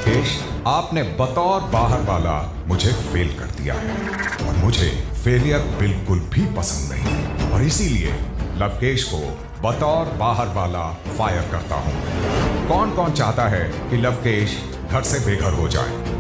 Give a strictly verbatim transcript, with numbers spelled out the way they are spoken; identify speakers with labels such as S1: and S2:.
S1: लवकेश, आपने बतौर बाहर वाला मुझे फेल कर दिया है और मुझे फेलियर बिल्कुल भी पसंद नहीं, और इसीलिए लवकेश को बतौर बाहर वाला फायर करता हूं। कौन कौन चाहता है कि लवकेश घर से बेघर हो जाए?